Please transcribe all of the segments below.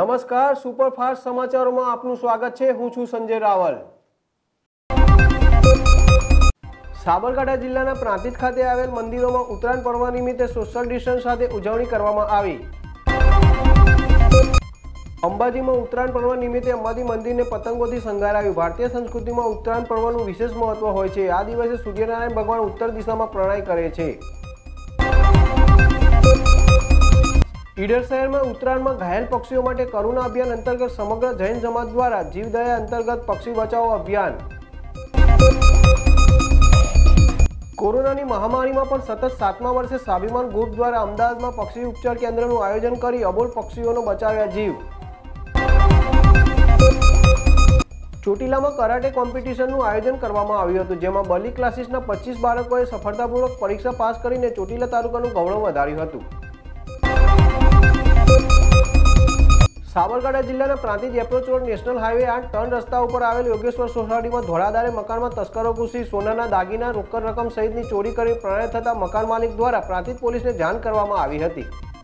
नमस्कार, सुपरफास्ट समाचारों में आपનું स्वागत है। હું છું સંજય રાવલ। સાબરકાંઠા જિલ્લાના પ્રાંતિજ ખાતે આવેલ મંદિરોમાં ઉત્તરાયણ પર્વ નિમિત્તે સોશિયલ ડિસ્ટન્સ સાથે ઉજવણી કરવામાં આવી। અંબાજીમાં ઉત્તરાયણ પર્વ નિમિત્તે અંબાજી મંદિરને પતંગોથી શણગારાયું। ભારતીય સંસ્કૃતિમાં ઉત્તરાયણ પર્વનું વિશેષ મહત્વ હોય છે। આ દિવસે સૂર્યનારાયણ ભગવાન ઉત્તર દિશામાં પ્રણય કરે છે। ઈડર शहर में उत्तरायण में घायल पक्षीओं माटे करुणा अभियान अंतर्गत समग्र जैन समाज द्वारा जीवदया अंतर्गत पक्षी बचाओ अभियान। कोरोना महामारी में पण सतत 7मा वर्षे स्वाभिमान ग्रुप द्वारा अमदावाद में पक्षी उपचार केन्द्र आयोजन करी अबोल पक्षीओ बचाव्या जीव। ચોટીલા में कराटे कॉम्पिटिशन आयोजन करवामां आव्युं हतुं, जेमां बली क्लासीसना 25 बाळकोए सफलतापूर्वक परीक्षा पास करीने ચોટીલા तालुकानुं गौरव वधार्युं हतुं। साबरकांठा जिल्लाना Prantij approach road national highway 8 turn रस्ता पर आवेल योगेश्वर सोसायटी में धोळादारे मकान में तस्करो घुसी सोनाना दागीना रोकड़ रकम सहितनी चोरी कर प्रलय थता मकान मालिक द्वारा प्रांतिज पोलीस ने जाण करवामां आवी हती।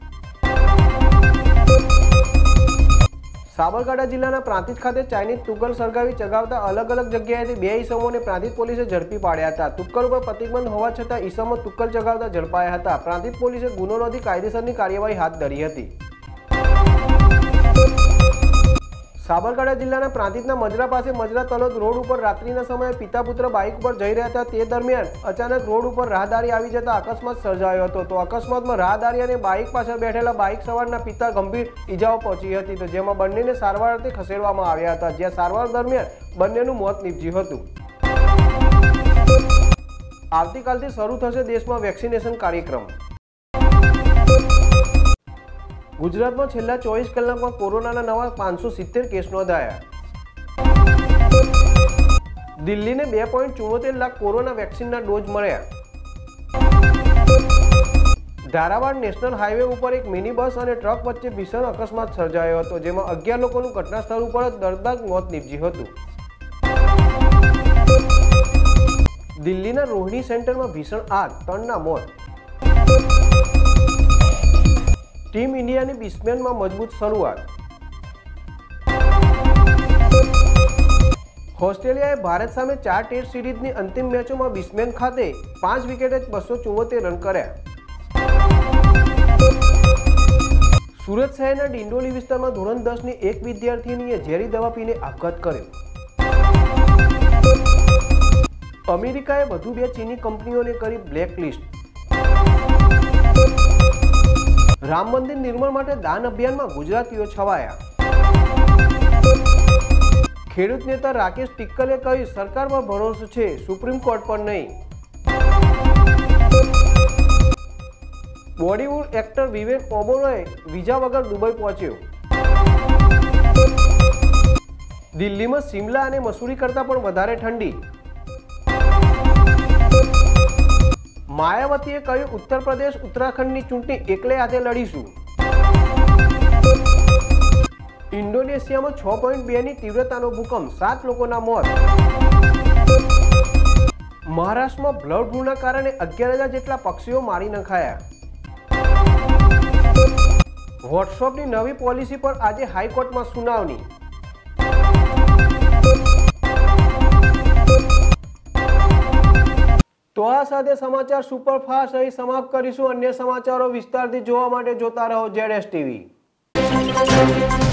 साबरकांठा जिल्लाना प्रांतिज खाते चाइनीज तुक्कल सरगावी चगावता अलग अलग जग्याएथी 2 ईसमोने प्रांतिज पोलीसे झड़पी पाड्या हता। तुक्कल पर प्रतिबंध होवा छतां ईसमो तुक्कल चगावता झड़पाया हता। प्रांतिज पोलीसे गुनो नोंधी कायदेसरनी कार्यवाही हाथ धरी हती। साबरकांठा जिल्लाना प्रांतिजना मजरा पासे मजरा तलोद रोड पर रात्रिना समये पिता पुत्र बाइक पर जई रह्या हता। ते दरमियान अचानक रोड पर राहदारी आवी जता अकस्मात सर्जायो हतो। तो अकस्मातमां राहदारी अने बाइक पाछळ बेठेला बाइक सवारना पिता गंभीर इजाओ पहोंची हती, तो जेमां बंनेने सारवार अर्थे खसेडवामां आव्या हता, ज्यां सारवार दरमियान बंनेनुं मोत निपज्युं हतुं। आवतीकालथी शरू थशे देशमां वेक्सिनेशन कार्यक्रम। गुजरात में छेल्ला 24 कलाक में कोरोना नवा 570 केस नोंधाया। दिल्ली ने 2.74 लाख कोरोना वेक्सीन डोज मळ्या। धारावाड़ नेशनल हाईवे पर एक मिनी बस और ट्रक वच्चे भीषण अकस्मात सर्जायो हतो, जेमां 11 लोकोनुं घटनास्थळ पर दर्दनाक मौत निपज्युं हतुं। दिल्लीना रोहिणी सेंटर में भीषण आग, 3 ना मौत। टीम इंडिया ने बैट्समैन में मजबूत शुरुआत। ऑस्ट्रेलियाए भारत सामे 4 टेस्ट सीरीजनी अंतिम मैचों में बैट्समैन खाते 5 विकेटे 274 रन कर्या। सूरत शहरना डिंडोली विस्तार में धोरण 10 ની एक विद्यार्थीनीए झेरी दवा पीने आपघात कर्यो। अमेरिकाए વધુ 2 चीनी कंपनीओने करी ब्लेकलिस्ट। राम मंदिर निर्माण माटे दान अभियान में गुजरातीओ छवाया। खेडूत नेता राकेश टिक्करे कह्युं सरकार पर भरोसो छे, सुप्रीम कोर्ट पर नहीं। बॉलीवुड एक्टर विवेक ओबेरॉय वीजा वगर दुबई पहुंच्यो। दिल्ली में शिमला और मसूरी करता पण वधारे ठंडी। मायावतीए कह्युं उत्तर प्रदेश उत्तराखंडनी चूंटणी एकले हाथे लड़ीशुं। इंडोनेशिया में 6.2 ની तीव्रतानो भूकंप, 7 लोकोना मौत। महाराष्ट्र में ब्लड फ्लूना कारणे 11,000 जेटला पक्षीओ मारी नखाया। व्हाट्सएपनी नवी पॉलिसी पर आज हाईकोर्ट में सुनावणी। तो आ साथे समाचार सुपरफास्ट અહીં સમાપ્ત કરીશું। अन्य समाचारों विस्तारथी જોવા માટે જોતા રહો ZSTV।